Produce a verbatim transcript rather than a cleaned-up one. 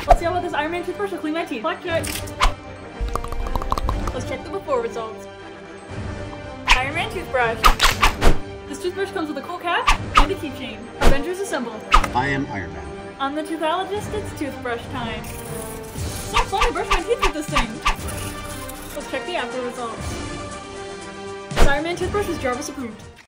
Let's see how well this Iron Man toothbrush will clean my teeth. Black check. Let's check the before results. Iron Man toothbrush. This toothbrush comes with a cool cap and a keychain. Avengers assemble. I am Iron Man. I'm the toothologist, it's toothbrush time. So fun, I brush my teeth with this thing. Let's check the after results. This Iron Man toothbrush is Jarvis approved.